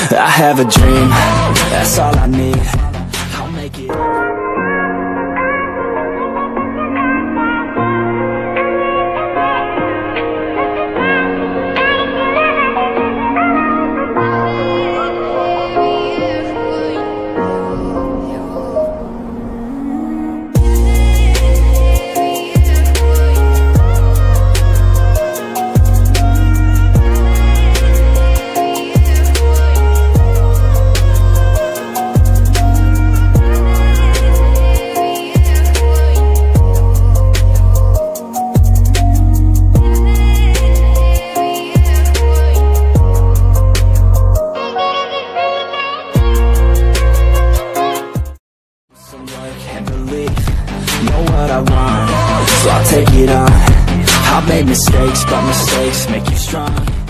I have a dream, that's all I need. I'll make it. And believe, know what I want, so I'll take it on. I've made mistakes, but mistakes make you strong.